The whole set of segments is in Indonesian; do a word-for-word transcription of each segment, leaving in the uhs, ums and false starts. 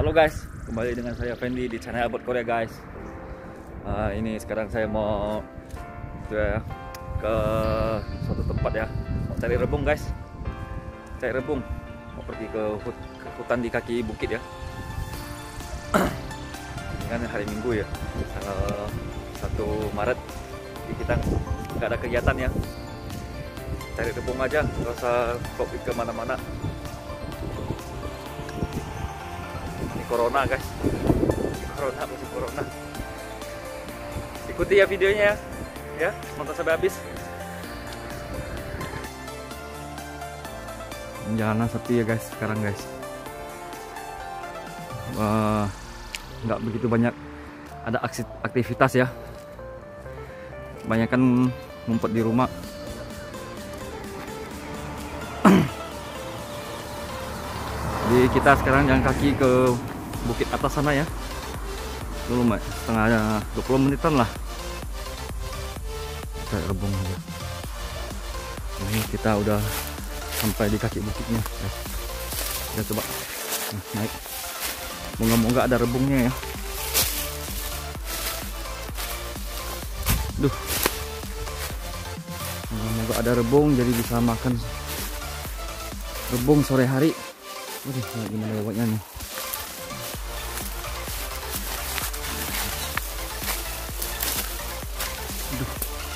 Halo guys, kembali dengan saya Fendi di channel About Korea guys. uh, Ini sekarang saya mau ya, ke suatu tempat ya, mau cari rebung guys. Cari rebung, mau pergi ke, hut, ke hutan di kaki bukit ya. Ini kan hari Minggu ya, tanggal satu Maret. Jadi kita nggak ada kegiatan ya, cari rebung aja, nggak usah covid kemana-mana. Corona guys, corona musim corona. Ikuti ya videonya ya, nonton sampai habis. Jalanan sepi ya guys sekarang guys. Uh, nggak begitu banyak ada aksi aktivitas ya. Kebanyakan ngumpet di rumah. Jadi kita sekarang jalan kaki ke bukit atas sana ya, dulu mak setengah dua puluh menitan lah kayak rebung ya. Ini kita udah sampai di kaki bukitnya guys. Kita coba nah, naik, moga-moga ada rebungnya ya. Duh, moga-moga ada rebung jadi bisa makan rebung sore hari. Waduh, gimana lewatnya nih. Aduh.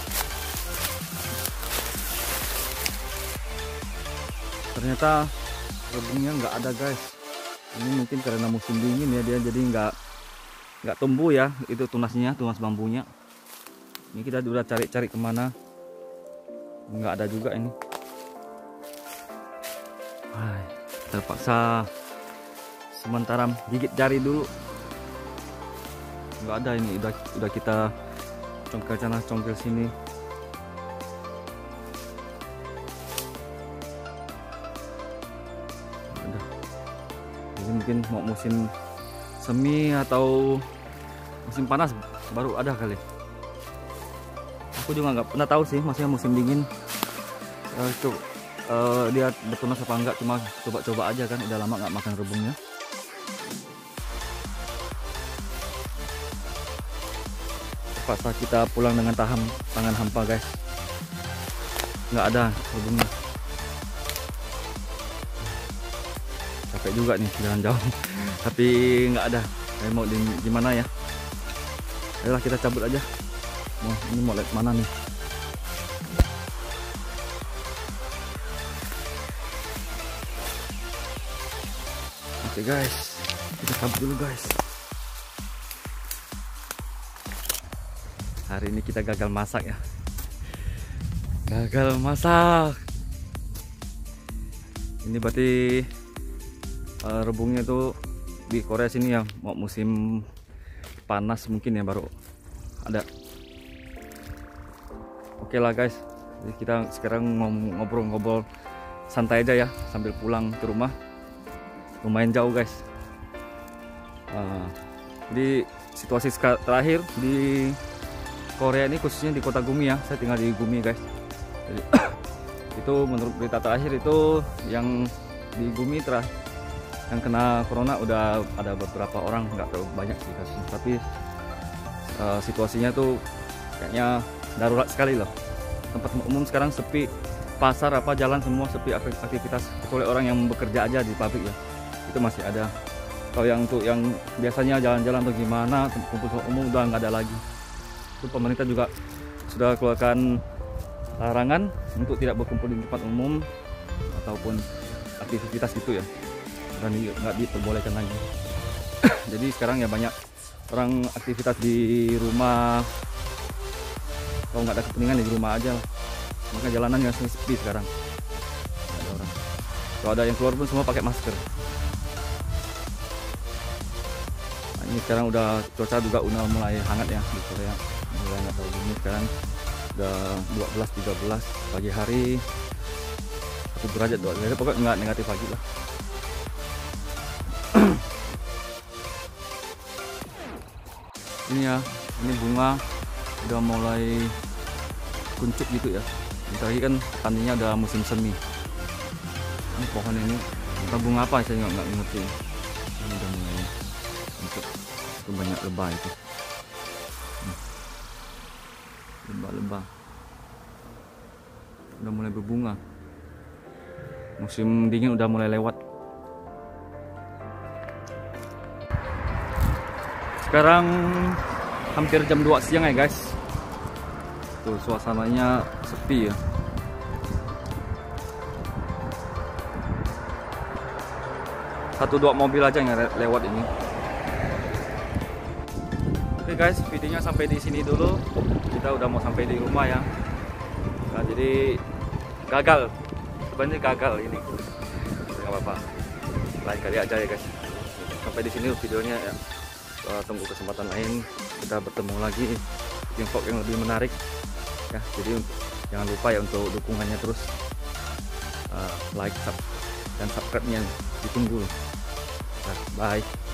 Ternyata rebungnya nggak ada guys. Ini mungkin karena musim dingin ya, dia jadi nggak nggak tumbuh ya. Itu tunasnya, tunas bambunya. Ini kita udah cari-cari kemana, nggak ada juga ini. Hai, terpaksa sementara gigit jari dulu. Nggak ada ini, udah udah kita congkel sana congkel sini. Udah. Jadi mungkin mau musim semi atau musim panas baru ada kali. Aku juga nggak pernah tahu sih, maksudnya musim dingin uh, itu uh, dia bertunas apa enggak, cuma coba-coba aja kan, udah lama nggak makan rebungnya. Terpaksa kita pulang dengan taham, tangan hampa guys, nggak ada rebungnya. Capek juga nih jalan jauh tapi nggak ada. Saya mau di gimana ya, ayolah kita cabut aja. Wah, ini mau lihat mana nih? Oke guys, kita cabut dulu guys. Hari ini kita gagal masak ya. Gagal masak. Ini berarti uh, rebungnya tuh di Korea sini ya, mau musim panas mungkin ya baru ada. Oke lah guys, jadi kita sekarang mau ngobrol-ngobrol santai aja ya sambil pulang ke rumah. Lumayan jauh guys. Uh, jadi situasi terakhir di Korea ini, khususnya di kota Gumi ya, saya tinggal di Gumi guys. Jadi, itu menurut berita terakhir itu yang di Gumi terakhir yang kena corona udah ada beberapa orang, nggak terlalu banyak sih kasusnya, tapi uh, situasinya tuh kayaknya darurat sekali loh. Tempat umum sekarang sepi, pasar apa jalan semua sepi aktivitas, kecuali orang yang bekerja aja di pabrik ya, itu masih ada. Kalau yang untuk yang biasanya jalan-jalan atau gimana, kumpul umum udah nggak ada lagi. Itu pemerintah juga sudah keluarkan larangan untuk tidak berkumpul di tempat umum ataupun aktivitas gitu ya, dan nggak diperbolehkan lagi. Jadi sekarang ya banyak orang aktivitas di rumah. Kalau nggak ada kepentingan di rumah aja lah. Maka jalanan yang sepi sekarang, nggak ada orang. Kalau ada yang keluar pun semua pakai masker. Nah, ini sekarang udah cuaca juga udah mulai hangat ya di Korea. Mulai nggak tahu ini sekarang udah dua belas tiga belas pagi hari, satu derajat dua derajat, pokoknya nggak negatif lagi lah. Ini ya, ini bunga udah mulai kuncup gitu ya. Bentar lagi kan tandanya udah musim semi. Ini pohon ini entah bunga apa, saya nggak ngerti. Ini udah mulai Itu banyak lebah itu. Hmm. Lebah-lebah udah mulai berbunga. Musim dingin udah mulai lewat. Sekarang hampir jam dua siang ya guys. Tuh suasananya sepi ya. Satu dua mobil aja yang lewat ini. Oke guys, videonya sampai di sini dulu. Kita udah mau sampai di rumah ya. Nah, jadi gagal. Sebenarnya gagal ini. Gak apa-apa. Lain kali aja ya guys. Sampai di sini videonya ya. Tunggu kesempatan lain kita bertemu lagi di vlog yang lebih menarik ya. Jadi jangan lupa ya untuk dukungannya terus, uh, like, sub, dan subscribe-nya ditunggu. Nah, bye.